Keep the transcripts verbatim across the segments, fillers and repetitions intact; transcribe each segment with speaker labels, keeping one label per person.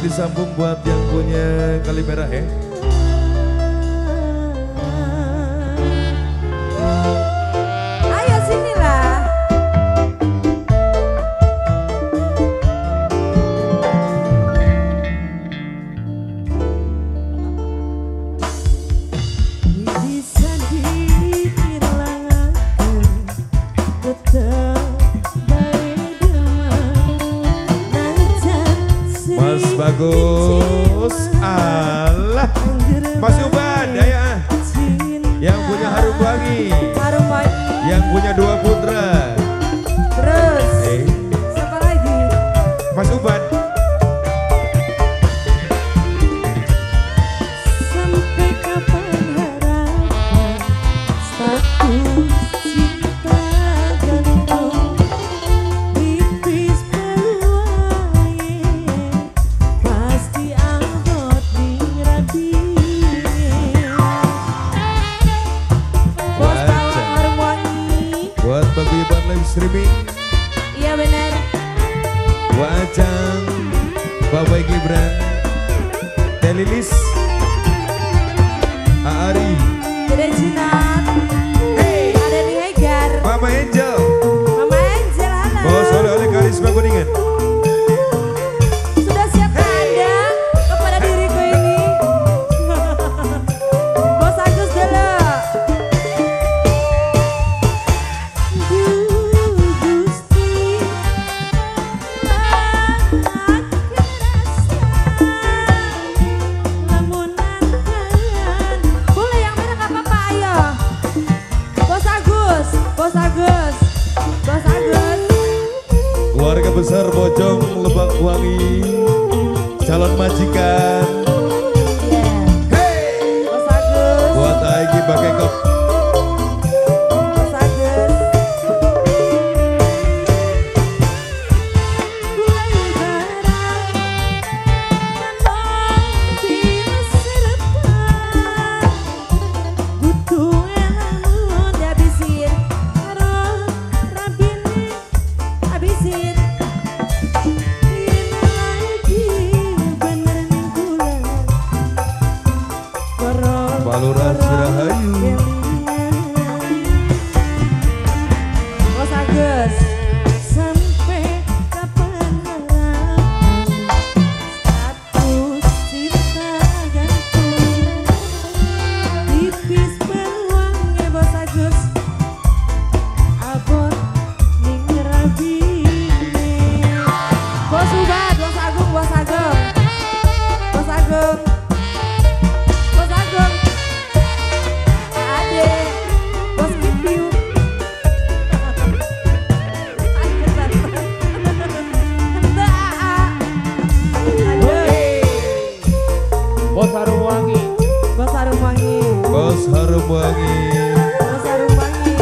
Speaker 1: Disambung buat yang punya kali merah ya.
Speaker 2: Ayo sinilah. Bisa dihilangkan tetap baik
Speaker 1: Mas Bagus, Allah, Mas Uban ya, yang punya harum wangi,
Speaker 2: harum wangi,
Speaker 1: yang punya dua putra.
Speaker 2: Terus,
Speaker 1: eh.
Speaker 2: siapa lagi?
Speaker 1: Mas Uban.
Speaker 2: Sampai kapan harapan status cinta gantung tipis peluangnya pasti angkot dirabinya. Bos Bawang Harum Wangi
Speaker 1: Buat paguyuban live streaming.
Speaker 2: Iya benar.
Speaker 1: Wajang Bapak Gibran, Telilis, Aari,
Speaker 2: Dede Jinat, hey. Ada di Hegar,
Speaker 1: Mama Angel,
Speaker 2: Mama Angel, halo.
Speaker 1: Bos oleh-oleh Karisma Kuningan.
Speaker 2: Sudah siapkah Anda kepada diriku ini? Bos Agus dulu. Gusti, lamunan kalian. Boleh yang merah nggak apa-apa, ayo. Bos Agus, Bos Agus, Bos Agus.
Speaker 1: Keluarga besar Bojong Lebak Wangi, calon majikan.
Speaker 2: Hey, Bos Agus.
Speaker 1: Buat Aigi pakai kop.
Speaker 2: Bos Agus. Mulai barang menemui masa depan, butuh elamun dihabisin, harus rabini habisin. Ini lagi bener nih bulan, korol
Speaker 1: Baluran Sirahayu.
Speaker 2: Bos Agus. Sampai kapan harapan status cinta gantung tipis peluangnya Bos Agus abot ning rabine. Bos Ubat, Bos Agung, Bos Ageng, Bos Ageng, Bos Ageng, Ade, Bos Kipiu.
Speaker 3: Bos Harum Wangi.
Speaker 2: Bos Harum Wangi,
Speaker 1: Bos Harum Wangi.
Speaker 2: Bos Harum Wangi,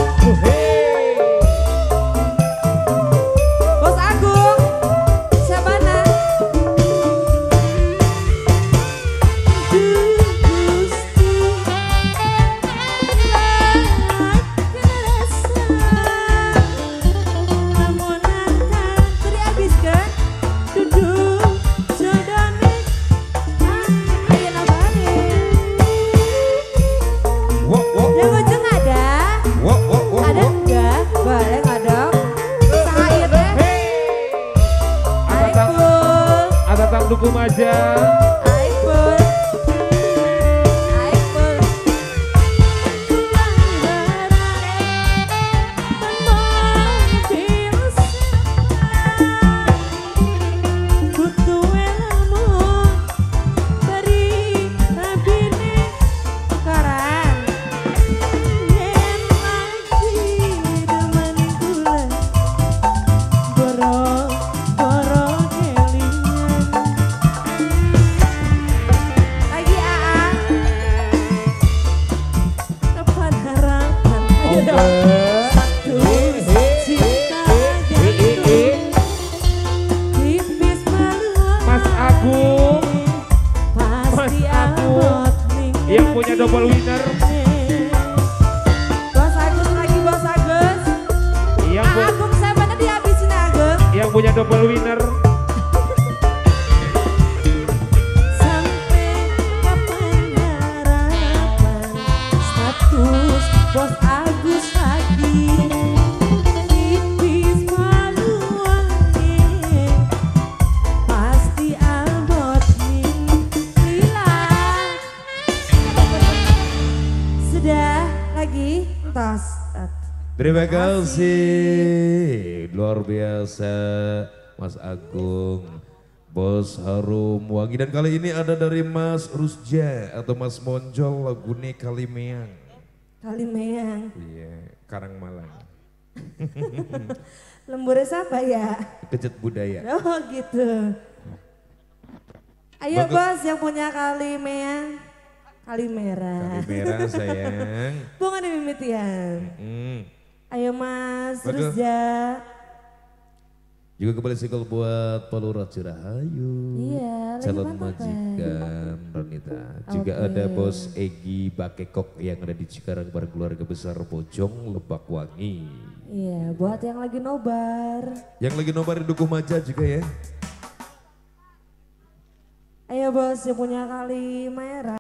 Speaker 2: Bos Agung, siapa nah? Gusti, lakukan rasa lamunan kan tadi habis kan? Duduk jodone, ayo nabare.
Speaker 1: Wok wok
Speaker 2: Yang ngojeng ada?
Speaker 1: wok wok wok.
Speaker 2: Ada enggak? Boleh nggak dong? Sahir deh. Aipul,
Speaker 3: Ada tang duku maja.
Speaker 2: Aipul, Aipul. Pulang barang memobil sepan, butuh elamun beri rabine tukaran. Yen lagi demen kula boro-boro kelingan. Lagi Aa, kapan harapan? Ayo dong. Status cinta gantung tipis peluang
Speaker 3: Mas Agung
Speaker 2: pasti
Speaker 3: Mas Agung.
Speaker 2: abot ning
Speaker 3: yang punya double winner.
Speaker 2: Bos Agus lagi, Bos Agus.
Speaker 3: Yang, pu-
Speaker 2: Agung saya mana dihabisin Agung.
Speaker 3: yang punya double winner.
Speaker 1: Terima kasih. Luar biasa Mas Agung. Bos Harum Wangi. Dan kali ini ada dari Mas Rusja atau Mas Monjol lagune Kalimeang.
Speaker 2: Kalimeang.
Speaker 1: Iya, Karangmalang.
Speaker 2: Lembure siapa ya?
Speaker 1: Kejet budaya.
Speaker 2: Oh gitu. Ayo
Speaker 1: Bangga.
Speaker 2: bos yang punya Kalimeang. Kalimera.
Speaker 1: Kali merah sayang.
Speaker 2: Bunga di mimitian.
Speaker 1: Hmm.
Speaker 2: Ayo Mas
Speaker 1: Bangga.
Speaker 2: Rusja.
Speaker 1: Juga kembali single buat Palura Cirahayu.
Speaker 2: Iya, lagi
Speaker 1: Calon
Speaker 2: mantap,
Speaker 1: majikan Ronita. Juga
Speaker 2: Oke.
Speaker 1: ada Bos Egi Bakekok yang ada di Cikarang bareng keluarga besar Bojong Lebak Wangi.
Speaker 2: Iya, buat yang lagi nobar.
Speaker 1: Yang lagi nobar di Dukuh Maja juga ya.
Speaker 2: Ayo bos yang punya Kalimera.